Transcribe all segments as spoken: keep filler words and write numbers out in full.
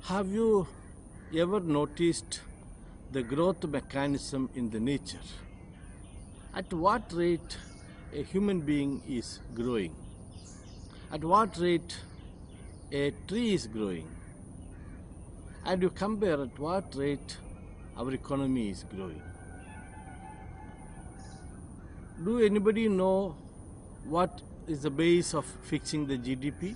Have you ever noticed the growth mechanism in the nature? At what rate a human being is growing? At what rate a tree is growing? And you compare at what rate our economy is growing. Do anybody know what is the base of fixing the G D P?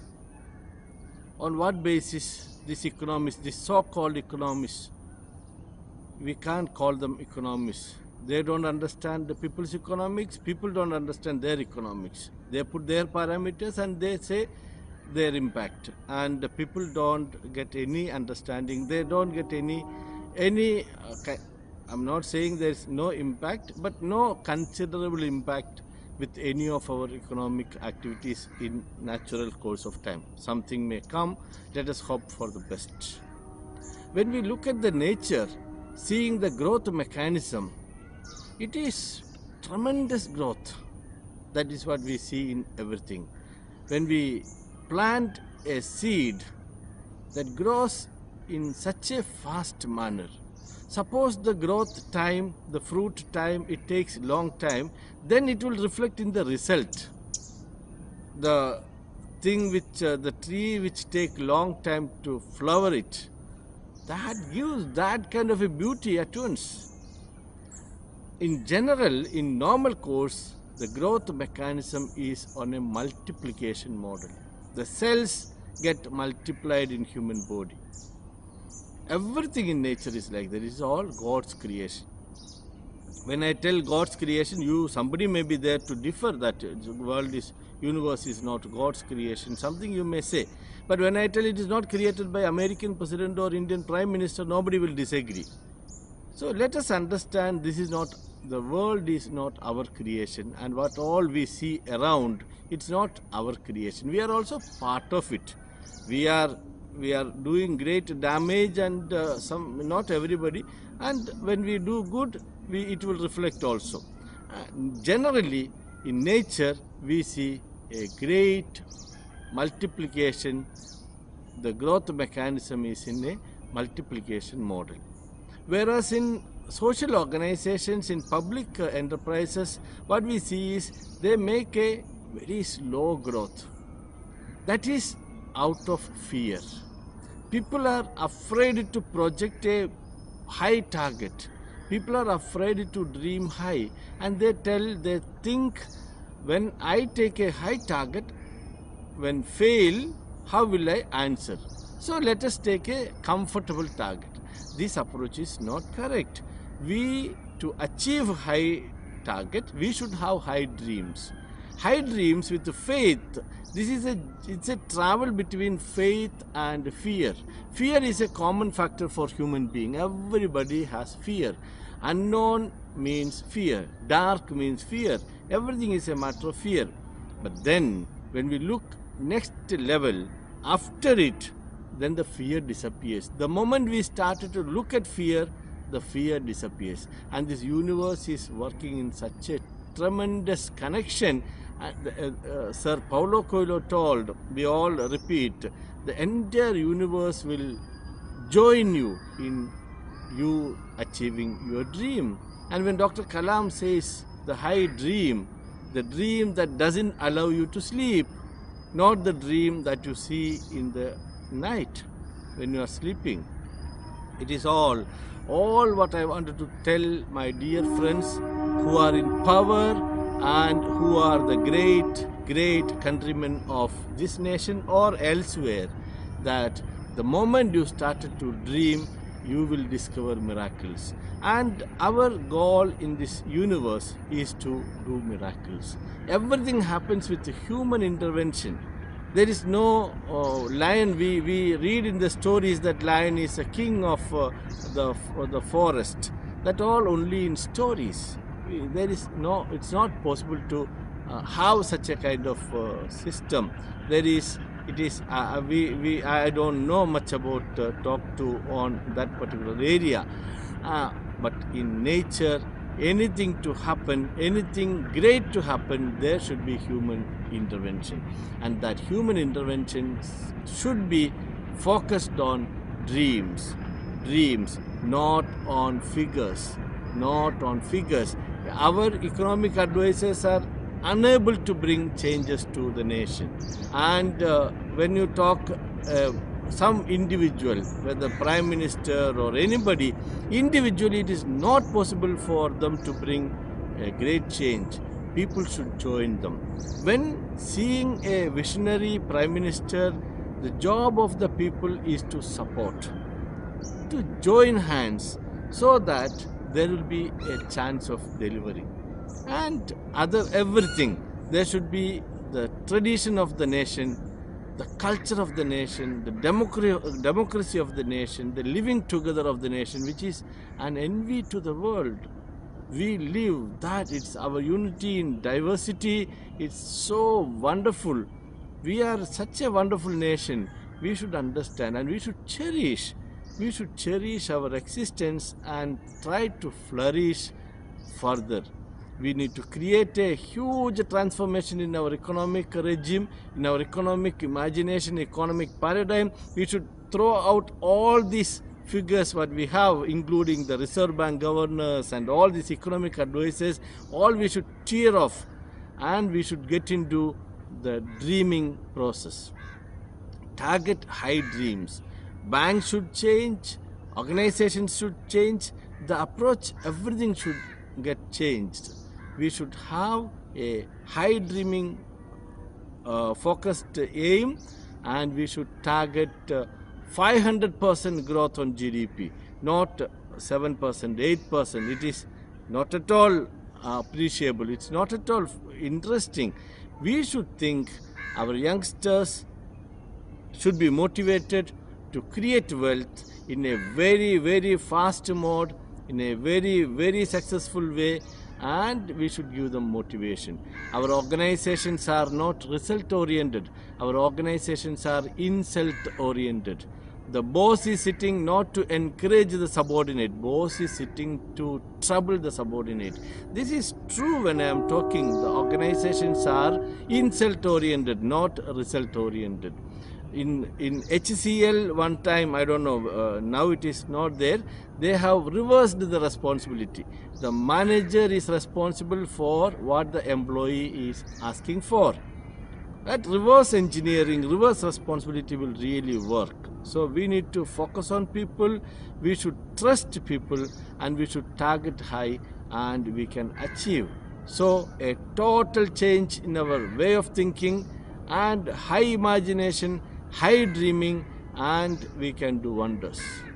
On what basis these economists, these so-called economists, we can't call them economists. They don't understand the people's economics, people don't understand their economics. They put their parameters and they say their impact, and the people don't get any understanding, they don't get any, any uh, I'm not saying there is no impact, but no considerable impact with any of our economic activities in natural course of time. Something may come, let us hope for the best. When we look at the nature, seeing the growth mechanism, it is tremendous growth. That is what we see in everything. When we plant a seed that grows in such a fast manner, suppose the growth time, the fruit time, it takes long time, then it will reflect in the result. The thing which, uh, the tree which take long time to flower it, that gives that kind of a beauty at once. In general, in normal course, the growth mechanism is on a multiplication model. The cells get multiplied in human body. Everything in nature is like that. It is all God's creation. When I tell God's creation, you somebody may be there to differ that the world is, universe is not God's creation. Something you may say. But when I tell it is not created by American president or Indian prime minister, nobody will disagree. So let us understand this is not, the world is not our creation, and what all we see around, it's not our creation. We are also part of it. We are we are doing great damage, and uh, some, not everybody, and when we do good, we, it will reflect also. Uh, generally, in nature, we see a great multiplication. The growth mechanism is in a multiplication model. Whereas in social organizations, in public uh, enterprises, what we see is they make a very slow growth. That is out of fear. People are afraid to project a high target. People are afraid to dream high, and they tell, they think, when I take a high target, when fail, how will I answer? So let us take a comfortable target. This approach is not correct. We, to achieve high target, we should have high dreams. High dreams with faith. This is a, it's a travel between faith and fear. Fear is a common factor for human being. Everybody has fear. Unknown means fear. Dark means fear. Everything is a matter of fear. But then, when we look next level, after it, then the fear disappears. The moment we started to look at fear, the fear disappears. And this universe is working in such a tremendous connection. Uh, uh, uh, Sir Paulo Coelho told, we all repeat, the entire universe will join you in you achieving your dream. And when Doctor Kalam says the high dream, the dream that doesn't allow you to sleep, not the dream that you see in the night when you are sleeping. It is all, all what I wanted to tell my dear friends who are in power and who are the great, great countrymen of this nation or elsewhere, that the moment you started to dream, you will discover miracles. And our goal in this universe is to do miracles. Everything happens with human intervention. There is no uh, lion. We, we read in the stories that lion is a king of uh, the, uh, the forest. That all only in stories. There is no, it's not possible to uh, have such a kind of uh, system. There is, it is, uh, we, we, I don't know much about uh, talk to on that particular area. Uh, but in nature, anything to happen, anything great to happen, there should be human intervention. And that human intervention should be focused on dreams, dreams, not on figures, not on figures. Our economic advisors are unable to bring changes to the nation. And uh, when you talk uh, some individual, whether Prime Minister or anybody, individually it is not possible for them to bring a great change. People should join them. When seeing a visionary Prime Minister, the job of the people is to support, to join hands, so that there will be a chance of delivery. And other everything, there should be the tradition of the nation, the culture of the nation, the democracy, democracy of the nation, the living together of the nation, which is an envy to the world. We live that, it's our unity in diversity, it's so wonderful. We are such a wonderful nation. We should understand and we should cherish. We should cherish our existence and try to flourish further. We need to create a huge transformation in our economic regime, in our economic imagination, economic paradigm. We should throw out all these figures what we have, including the Reserve Bank governors and all these economic advisors. All we should tear off, and we should get into the dreaming process. Target high dreams. Banks should change, organizations should change, the approach, everything should get changed. We should have a high dreaming uh, focused aim, and we should target uh, five hundred percent growth on G D P, not seven percent, eight percent. It is not at all uh, appreciable, it's not at all interesting. We should think our youngsters should be motivated to create wealth in a very, very fast mode, in a very, very successful way, and we should give them motivation. Our organizations are not result oriented, our organizations are insult oriented. The boss is sitting not to encourage the subordinate, boss is sitting to trouble the subordinate. This is true when I am talking. The organizations are insult oriented, not result oriented. In, in H C L one time, I don't know, uh, now it is not there, they have reversed the responsibility. The manager is responsible for what the employee is asking for. That reverse engineering, reverse responsibility will really work. So we need to focus on people, we should trust people, and we should target high, and we can achieve. So a total change in our way of thinking, and high imagination, high dreaming, and we can do wonders.